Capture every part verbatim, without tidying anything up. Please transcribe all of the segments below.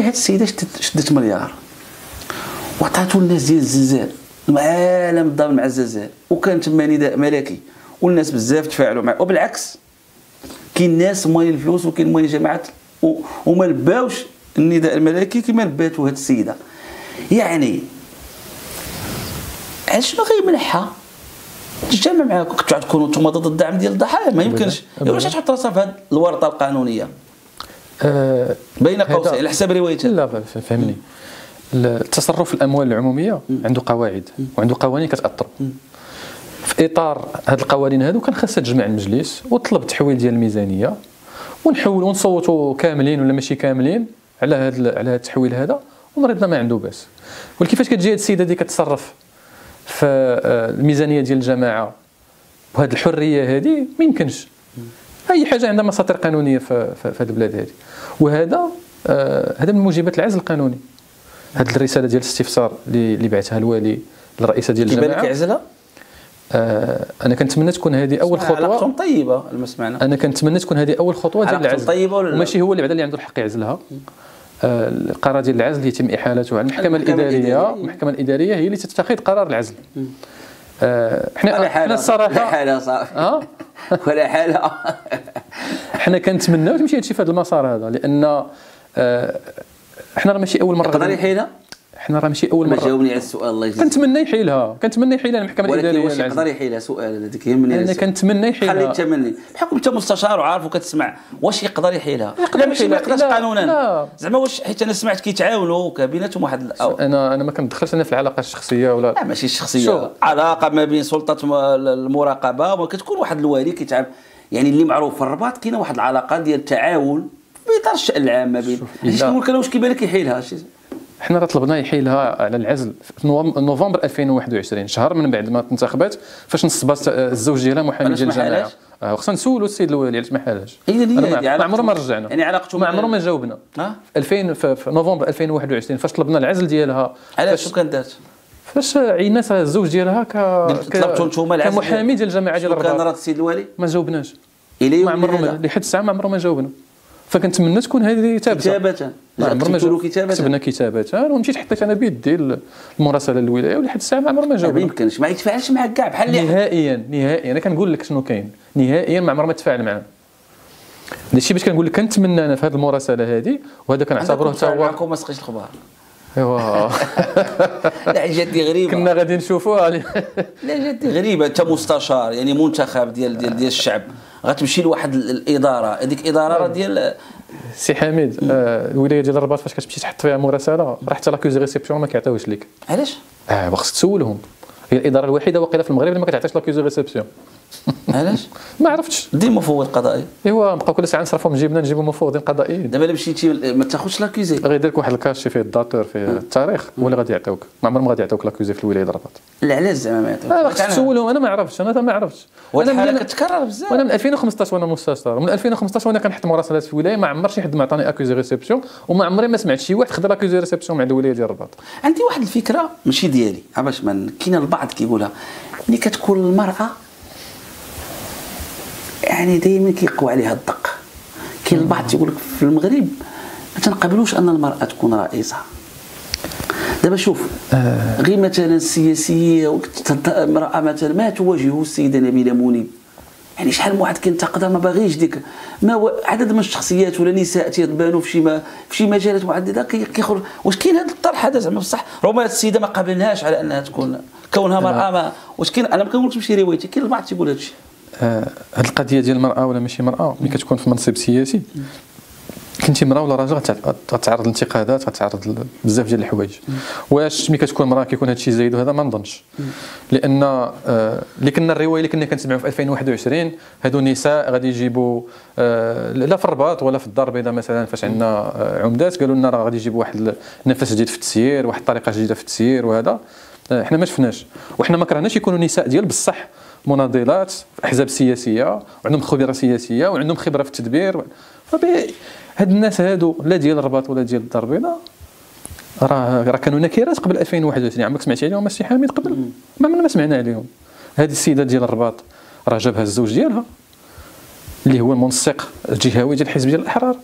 دابا هاد السيده شدت مليار وعطاتو الناس ديال الزلزال، العالم الضامن مع الزلزال، وكان تما نداء ملكي والناس بزاف تفاعلوا معاه. وبالعكس كاين ناس موالين الفلوس وكاين موالين جماعات وما لباوش النداء الملكي كما لباتو هاد السيده. يعني شنو غيمنحها تجمع معاكم؟ كنتو تكونوا نتوما ضد الدعم ديال الضحايا، ما يمكنش. علاش تحط راسها في هاد الورطه القانونيه أه بين قوسين على حساب روايتها؟ لا فهمني، التصرف الاموال العموميه عنده قواعد وعنده قوانين كتاثر. في اطار هاد القوانين هادو كان خاصها تجمع المجلس وطلب تحويل ديال الميزانيه ونحول ونصوتوا كاملين ولا ماشي كاملين على هذا على هذا التحويل هذا، ومريضنا ما عنده باس. ولكن كيفاش كتجي هذه السيده هذه كتصرف في الميزانيه ديال الجماعه وهذه الحريه هذه؟ ما يمكنش. اي حاجه عندها مساطر قانونيه في في هذه البلاد هذه، وهذا آه هذا من موجبات العزل القانوني. هذه الرساله ديال الاستفسار اللي بعثها الوالي للرئيسه ديال الجماعه كيبان لك عزلها. آه انا كنتمنى تكون هذه اول خطوه. علاقتهم طيبه لما سمعنا. انا كنتمنى تكون هذه اول خطوه ديال العزل طيبه ولا وماشي هو اللي بعدا اللي عنده الحق يعزلها. آه القرار ديال العزل يتم احالته على المحكمه الاداريه، المحكمه الاداريه هي اللي تتخذ قرار العزل. آه حنا حنا الصراحه ولا حاله صافي اه ولا حاله حنا كنتمناو تمشي هادشي في هذا المسار هذا، لان آه حنا راه ماشي اول مره يقدر يحيلها. حنا راه ماشي اول مره. ما جاوبني على السؤال الله يجزيك. كنتمنى يحيلها، كنتمنى يحيلها المحكمه الاداريه. ولكن واش يقدر يحيلها؟ سؤال هذاك يهمني. انا كنتمنى يحيلها. خلي التمني بحكم انت مستشار وعارف وكتسمع. واش يقدر يحيلها؟ لا ماشي ما يقدرش قانونا زعما. واش حيت انا سمعت كيتعاونوا بيناتهم واحد الأو. انا انا ما كندخلش انا في العلاقه الشخصيه ولا لا ماشي الشخصيه، علاقه ما بين سلطه المراقبه وكتكون واحد الوالي كيتعامل. يعني اللي معروف في الرباط كاينه واحد العلاقه ديال التعاون في اطار الشان العام ما بين. علاش كنقول لك انا واش كيبان لك يحيلها؟ حنا راه طلبنا يحيلها على العزل في نوفمبر ألفين وواحد وعشرين، شهر من بعد ما انتخبات، فاش نصبات الزوج ديالها محامي ديال الجماعه. خصنا نسولوا السيد الوالي علاش ما حالهاش. ما عمره ما رجعنا، يعني علاقته ما عمره ما جاوبنا. في ألفين في نوفمبر ألفين وواحد وعشرين فاش طلبنا العزل ديالها. علاش شنو كانت دارت؟ فاش عينات الزوج ديالها ك طلبتوا نتوما العزل كمحامي ديال الجماعه ديال الرباط. كان رد السيد الوالي؟ ما جاوبناش. ما عمره لحد الساعه ما عمره ما جاوبنا. فكنتمنى تكون هذه ثابته كتابه. كتبتوا كتابه كتبنا كتابه ومشيت حطيت انا بيدي المراسله للولايه ولحد الساعه ما عمره ما جاوب. ما يمكنش ما يتفاعلش معك كاع بحال نهائيا نهائيا. انا كنقول لك شنو كاين نهائيا ما عمره ما تفاعل معنا. داكشي باش كنقول لك كنتمنى انا في هذه المراسله هذه، وهذا كنعتبروه حتى هو معكم ما سقيش الخبار. ايوا لا جاتني غريبه. كنا غادي نشوفوها. لا جاتني غريبه. انت مستشار يعني منتخب ديال ديال ديال الشعب، غتمشي لواحد الاداره، هذيك اداره ديال سي حميد. آه الولايه ديال الرباط فاش كتمشي تحط فيها مراسله راه حتى لاكوزي ريسيبسيون ما كيعطيوش لك. علاش؟ اه خصك تسولهم. هي الاداره الوحيده واقيلا في المغرب اللي ما كتعطيش لاكوزي ريسيبسيون. علاش؟ ما عرفتش. دير مفوض قضائي. ايوا نبقاو كل ساعه نصرفوا من جيبنا نجيبوا مفوضين قضائيين. دابا الا مشيتي ما تاخذش لاكوزي. غيدير لك واحد الكاشي فيه الداتور فيه التاريخ هو اللي غادي يعطيوك. ما عمرهم غادي يعطيوك لاكوزي في الولايه ديال الرباط. لا علاش زعما ما يعطيوك؟ اه خصك تسولهم. انا ما عرفتش. انا ما عرفتش. وانا الحاله كتكرر بزاف. وانا من ألفين وخمسطاش وانا مستشار، ومن ألفين وخمسطاش وانا كنحط مراسلات في الولايه، ما عمر شي حد ما عطاني اكوزي ريسيبسيون، وما عمري ما سمعت شي واحد خد اكوزي ريسيبسيون مع الولايه ديال الرباط. عندي واحد الفكره ماشي ديالي باش ما كاين البعض كيقولها. ملي كتكون المراه يعني دائما كيقوا عليها الدق. كاين البعض تيقول لك في المغرب ما تنقبلوش ان المراه تكون رئيسه. دابا شوف آه. غير مثلا السياسيه امراه مثلا ما تواجهه السيده نبيله منيب، يعني شحال من واحد كينتقدها ما باغيش ديك ما عدد من الشخصيات ولا نساء تيبانوا في شي ما في شي مجالات معدده كيخرج. واش كاين هذا الطرح هذا زعما بصح؟ ربما السيده ما قابلناهاش على انها تكون كونها مراه. ما واش كاين؟ انا ما كنقولش ماشي روايتي، كاين البعض تيقول هذا الشيء. هذه آه القضيه ديال المراه ولا ماشي مراه ملي كتكون في منصب سياسي كنتي مراه ولا راجل غتعرض للانتقادات، غتعرض بزاف ديال الحوايج. واش ملي كتكون مراه كيكون هذا الشيء زايد؟ وهذا ما نظنش، لان آه اللي كنا الروايه اللي كنا كنسمعوا في ألفين وواحد وعشرين هادو نساء غادي يجيبوا آه لا في الرباط ولا في الدار البيضاء مثلا فاش عندنا آه عمدات قالوا لنا راه غادي يجيبوا واحد النفس جديد في التسيير، واحد الطريقه جديده في التسيير، وهذا آه حنا ما شفناش. وحنا ما كرهناش يكونوا نساء ديال بصح مناضلات في احزاب سياسيه وعندهم خبره سياسيه وعندهم خبره في التدبير. هاد الناس هادو لا ديال الرباط ولا ديال الدار البيضاء راه راه كانوا نكرات قبل ألفين وواحد وعشرين. عمرك سمعتي عليهم السي حميد قبل؟ ما عمرنا ما سمعنا عليهم. هذه السيده ديال الرباط راه جابها الزوج ديالها اللي هو المنسق الجهوي ديال الحزب ديال الاحرار.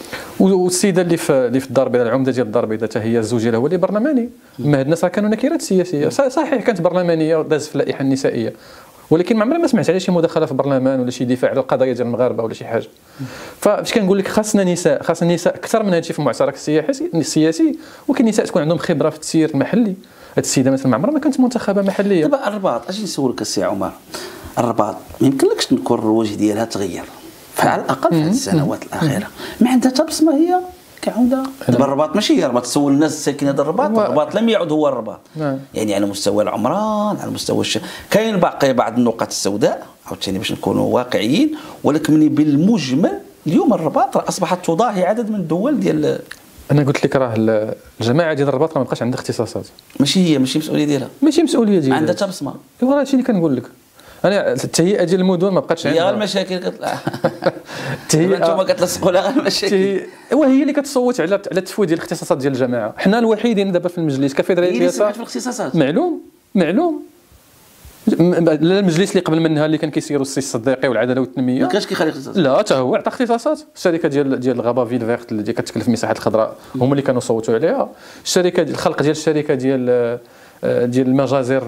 والسيده اللي في اللي في الدار البيضاء، العمده ديال الدار البيضاء حتى هي الزوج ديالها هو اللي برلماني. ما هاد الناس راه كانوا نكرات سياسيه، صحيح كانت برلمانيه وداز في اللائحه النسائيه، ولكن ما عمرنا ما سمعت على شي مداخله في البرلمان ولا شي دفاع على القضايا ديال المغاربه ولا شي حاجه. فاش كنقول لك خاصنا نساء، خاصنا النساء اكثر من هادشي في المعترك السياسي السياسي ولكن النساء تكون عندهم خبره في التسيير المحلي. هاد السيده مثلا ما عمرها ما كانت منتخبه محليه. دابا الرباط، اجي نسولك السي عمر، الرباط ما يمكنلكش تنكر الوجه ديالها تغير على الاقل في هذه السنوات الاخيره، ما عندها حتى بصمه هي كعوده. دابا الرباط ماشي هي الرباط، تسول الناس الساكنه هذا الرباط، الرباط لم يعد هو الرباط. يعني على مستوى العمران، على مستوى الش... كاين باقي بعض النقط السوداء عاوتاني باش نكونوا واقعيين، ولكن بالمجمل اليوم الرباط راه اصبحت تضاهي عدد من الدول ديال. انا قلت لك راه الجماعه ديال الرباط راه ما بقاش عندها اختصاصات، ماشي هي ماشي مسؤوليه ديالها، ماشي مسؤوليه ديالها، عندها حتى بصمه. ايوا راه هادشي اللي كنقول لك انا. التهيئه ديال المدن ما بقاتش عندها، هي غير المشاكل كتطلع. التهيئه انتم كتلصقوا لها غير المشاكل، ايوا هي اللي كتصوت على على التفويض ديال الاختصاصات ديال الجماعه. حنا الوحيدين دابا في المجلس كفيدراليه اليسار في الاختصاصات. معلوم معلوم المجلس اللي قبل منها اللي كان كيسيروا السي الصديقي والعداله والتنميه ما كانش كيخلي اختصاصات. لا حتى هو عطى اختصاصات. الشركه ديال ديال الغابه فيل فيرت اللي كتكلف المساحات الخضراء هما اللي كانوا صوتوا عليها. الشركه الخلق ديال الشركه ديال ديال المجازر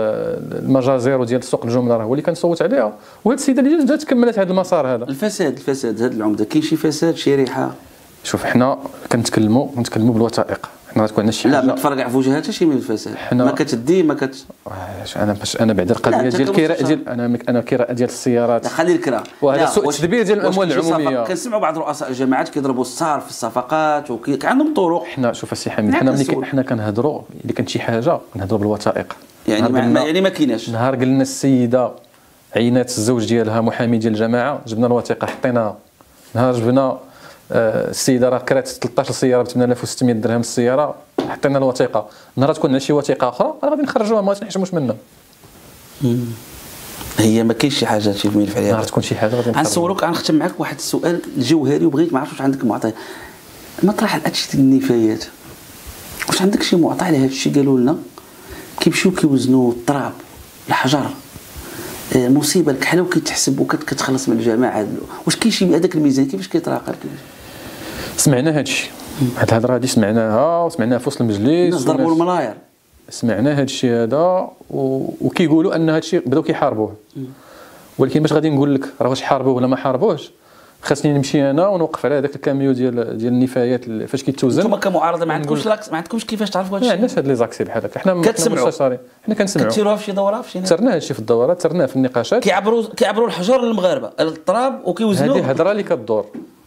المجازر وديال سوق الجمله راه هو اللي كنصوت عليها. وهاد السيده اللي جات كملت هذا المسار هذا. الفساد الفساد هاد العمده كاين شي فساد شريحه. شوف حنا كنتكلموا كنتكلموا بالوثائق، حنا غتكون عندنا شي حاجه لا ما تفرقع في وجهها حتى شي من الفساد، ما كتدي ما كت انا باش انا بعد القضيه ديال الكراء ديال انا انا الكراء ديال السيارات. خلي الكراء وهذا سوء تدبير ديال الاموال العموميه. كنسمعوا بعض رؤساء الجماعات كيضربوا الصار في الصفقات وكي عندهم طرق. حنا شوف السي حميد، حنا ملي حنا كنهضروا اللي كانت شي حاجه كنهضروا بالوثائق. يعني ما يعني ما كايناش. نهار قلنا السيده عينات الزوج ديالها محامي ديال الجماعه، جبنا الوثيقه حطيناها. نهار جبنا السيده راه كرات ثلاثطاش سياره ب ثمانية آلاف وستمية درهم السياره، حطينا الوثيقه. نهار تكون عندنا شي وثيقه اخرى راه غادي نخرجوها ما نحشموش منها. هي ما كاينش شي حاجه تي ملف عليها. نهار تكون شي حاجه غادي غنسولك، غنختم معك بواحد السؤال الجوهري وبغيت ما عرفتش واش عندك معطى. مطرح هادشي ديال النفايات، واش عندك شي معطى على هادشي؟ قالوا لنا كيمشيو كيوزنوا التراب الحجر مصيبه الكحله وكيتحسب وكتخلص من الجماعه. واش كاين شي هذاك الميزان كيفاش كيتراقب؟ سمعنا هادشي، هاد الهضره هادي سمعناها وسمعناها في وسط المجلس، الناس ضربوا الملاير. سمعنا هادشي هذا وكيقولوا ان هادشي بداو كيحاربوه، ولكن باش غادي نقول لك راه واش حاربوه ولا ما حاربوهش، خاصني نمشي انا ونوقف على هذاك الكاميو ديال ديال النفايات فاش كيتوزن. انتم كمعارضه ما عندكمش ما عندكمش كيفاش تعرفوا هادشي؟ ما عندناش هاد لي زاكسي بحال هكا. حنا كتسمعوا حنا كنسمعوا كتيروها في شي دوره في شي ترنا هادشي في الدورات، ترناه في النقاشات. كيعبروا كيعبروا الحجر للمغاربه التراب وكيوزنوه. هذه هضره اللي كدور.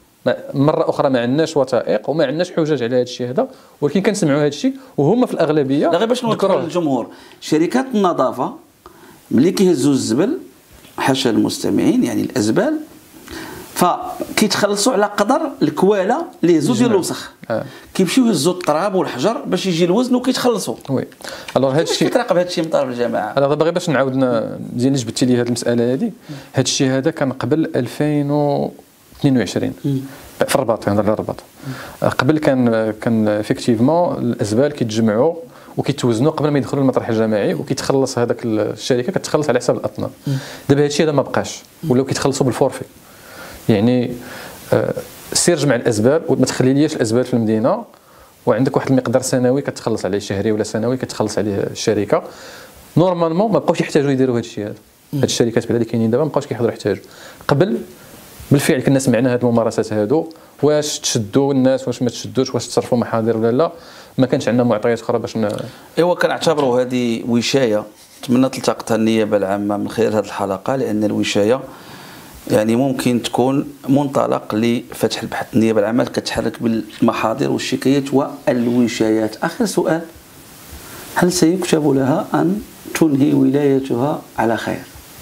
مره اخرى ما عندناش وثائق وما عندناش حجج على هذا الشيء هذا، ولكن كنسمعوا هذا الشيء وهما في الاغلبيه. لا غير باش نذكروا للجمهور، شركات النظافه ملي كيهزوا الزبل حاشا المستمعين يعني الازبال، فكيتخلصوا على قدر الكواله اللي هزوا ديال الوسخ. آه. كيمشيو يهزوا التراب والحجر باش يجي الوزن وكيتخلصوا. وي الوغ هذا الشيء كيتراقب هذا الشيء من طرف الجماعه. انا دابا غير باش نعاود مزيان جبتي لي هذه المساله هذه. هذا الشيء هذا كان قبل ألفين واثنين وعشرين في الرباط، كنهضر على الرباط. قبل كان كان افيكتيفمون الازبال كيتجمعوا وكيتوزنوا قبل ما يدخلوا المطرح الجماعي، وكيتخلص هذاك الشركه كتخلص على حساب الاطنان. دابا هذا الشيء هذا ما بقاش، ولاو كيتخلصوا بالفورفي. يعني آه سير جمع الازبال وما تخليلياش الازبال في المدينه، وعندك واحد المقدار سنوي كتخلص عليه، شهري ولا سنوي كتخلص عليه الشركه. نورمالمون ما بقاوش يحتاجوا يديروا هذا الشيء هذا. هاد الشركات بحال اللي كاينين دابا ما بقاوش كيحضروا يحتاجوا. قبل بالفعل كنا سمعنا هاد الممارسات هادو، واش تشدوا الناس واش ما تشدوش، واش تصرفوا محاضر ولا لا، ما كانش عندنا معطيات اخرى باش ن... ايوا كنعتبروا هذه وشايه. نتمنى تلتقطها النيابه العامه من خلال هذه الحلقه، لان الوشايه يعني ممكن تكون منطلق لفتح البحث. النيابه العامه كتحرك بالمحاضر والشكايات والوشايات. اخر سؤال، هل سيكتب لها ان تنهي ولايتها على خير؟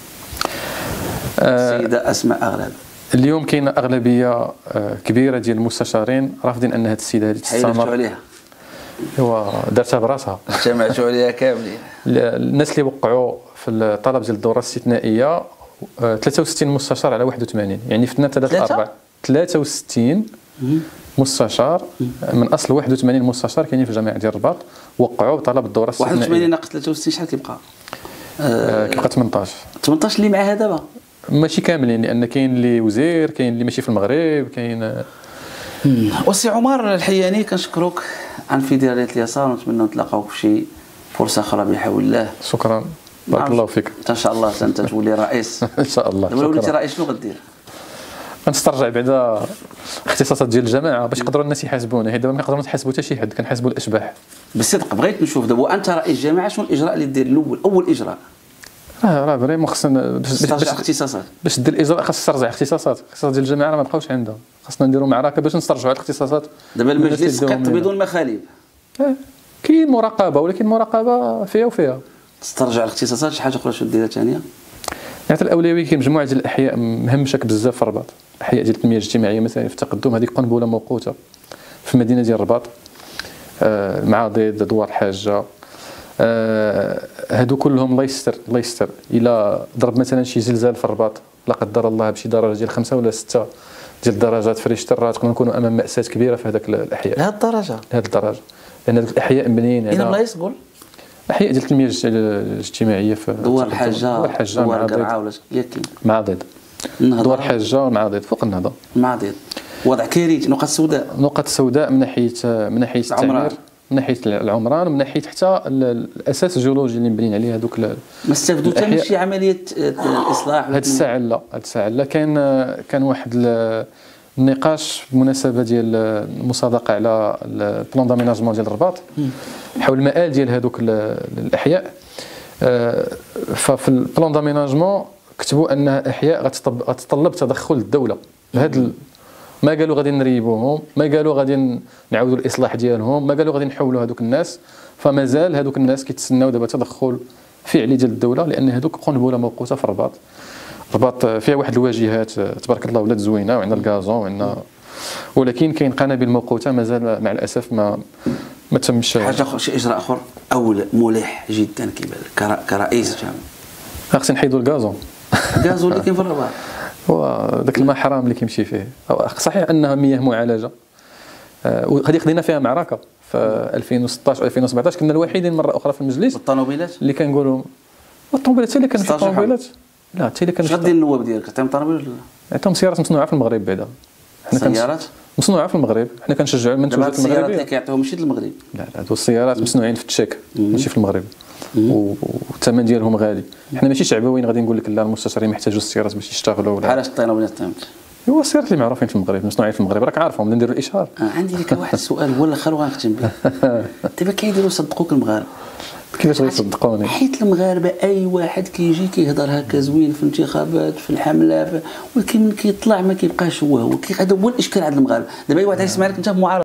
السيده اسماء اغلب اليوم كاينه اغلبيه كبيره ديال المستشارين رافضين ان هذه السيده هذه تستمر. عليها ايوا دارتها براسها، اجتمعتوا عليها كاملين. الناس اللي وقعوا في الطلب ديال الدوره الاستثنائيه ثلاثة وستين مستشار على واحد وثمانين، يعني في اثنين ثلاثة أربعة ثلاثة وستين مستشار من اصل واحد وثمانين مستشار كاينين في الجامعه ديال الرباط وقعوا بطلب الدوره الاستثنائيه. واحد وثمانين ناقص ثلاثة وستين شحال كيبقى؟ آه كيبقى ثمنطاش. ثمنطاش اللي معاها دابا؟ ماشي كاملين، لان كاين اللي وزير، كاين اللي ماشي في المغرب، كاين وسي عمر الحياني كنشكروك عن فيديالية اليسار، ونتمنى نتلاقاو في شي فرصه اخرى بحول الله. شكرا، بارك الله فيك. ان شاء الله انت تولي رئيس ان شاء الله. لو وليتي رئيس شنو غدير؟ غنسترجع بعدا اختصاصات ديال الجماعه باش يقدروا الناس يحاسبونا، حيت دابا ما كنقدروا نحاسبوا حتى شي حد، كنحاسبوا الاشباح. بالصدق بغيت نشوف دابا انت رئيس جامعه، شنو الاجراء اللي دير الاول اول اجراء؟ راه راه فريمون خصنا باش تسترجع اختصاصات، باش دير الاجراء خاص تسترجع اختصاصات، الاختصاصات ديال الجماعه راه ما بقاوش عندها، خاصنا نديروا معركه باش نسترجعوا الاختصاصات. دابا المجلس سقط بدون مخالب. اه كاين مراقبه، ولكن المراقبه فيها وفيها. تسترجع الاختصاصات. شي حاجه اخرى شنو ديرها ثانيه؟ يعني الاولويه كاين مجموعه ديال الاحياء مهمشك بزاف في الرباط، الاحياء ديال التنميه الاجتماعيه مثلا في التقدم، هذيك قنبله موقوته في المدينه ديال الرباط. آه المعاضد، دوار الحاجه، آه هادو كلهم الله يستر الله يستر الى ضرب مثلا شي زلزال في الرباط لا قدر الله بشي درجه ديال خمسه ولا سته ديال الدرجات في ريشتر، راه تقدر نكونوا امام ماساه كبيره في هذاك الاحياء. لهذ الدرجه؟ لهذ الدرجه، لان هذوك الاحياء مبنيين على بلايص قول احياء ديال التنميه الاجتماعيه في دوار الحاجه، دوار الحاجه، دوار القرعه ولا ياكين معاضد، دوار الحاجه والمعاضد فوق النهضه. المعاضد وضع كارثي، نقط سوداء، نقط سوداء من ناحيه من ناحيه التعمير، من ناحيه العمران، ومن ناحيه حتى الاساس الجيولوجي اللي مبنيين عليه هذوك. ما استافدوا حتى من شي عمليه الاصلاح؟ هذه الساعه لا، هذه الساعه لا. كان كان واحد النقاش بمناسبه ديال المصادقه على البلان داميناجمون ديال الرباط حول المآل ديال هذوك الاحياء. ففي البلان داميناجمون كتبوا ان احياء غتطلب تدخل الدوله. هذا ما قالوا غادي نريبوهم، ما قالوا غادي نعاودوا الاصلاح ديالهم، ما قالوا غادي نحولوا هذوك الناس، فمازال هذوك الناس كيتسناو دابا تدخل فعلي ديال الدوله، لان هذوك قنبله موقوته في الرباط. الرباط فيها واحد الواجهات تبارك الله ولات زوينه، وعندنا الكازون وعندنا، ولكن كاين قنابل موقوته مازال مع الاسف ما ما تمش. حاجه اخرى، شي اجراء اخر اول ملح جدا كيبان كرئيس جامعه؟ خاصنا نحيدوا الكازون. الكازون اللي كاين في الرباط هو ذاك الماء حرام اللي كيمشي فيه. صحيح انها مياه معالجه، وغادي خدينا فيها معركه في ألفين وستطاش ألفين وسبعطاش، كنا الوحيدين مره اخرى في المجلس. الطوموبيلات اللي كنقولوا الطوموبيلات حتى اللي كانت الطوموبيلات لا حتى اللي كانت. شنو دير النواب ديالك؟ عطيهم طوموبيل ولا عطيهم سيارات مصنوعه في المغرب بعدا؟ حنا سيارات مصنوعه في المغرب، حنا كنشجعوا المنتوجات المغربيه. السيارات اللي كيعطيوهم ماشي المغرب، لا لا، هادو السيارات مصنوعين في التشيك ماشي في المغرب، والثمن ديالهم غالي. حنا ماشي شعبويين غادي نقول لك لا المستشارين محتاجوا السيارات باش يشتغلوا ولا. علاش الطوموبيلات تمت؟ هو السيارات اللي معروفين في المغرب مصنوعين في المغرب، راك عارفهم، بدنا نديروا الاشهار. آه عندي لك واحد السؤال هو الاخر وغنختم به. دابا كيديروا يصدقوك المغاربه، كيفاش غيصدقوني؟ حيت المغاربه اي واحد كيجي كيهضر هكا زوين في الانتخابات في الحمله، ولكن من كيطلع ما كيبقاش هو هو. هذا هو الاشكال عند المغاربه. دابا اي واحد يسمع لك انت معارض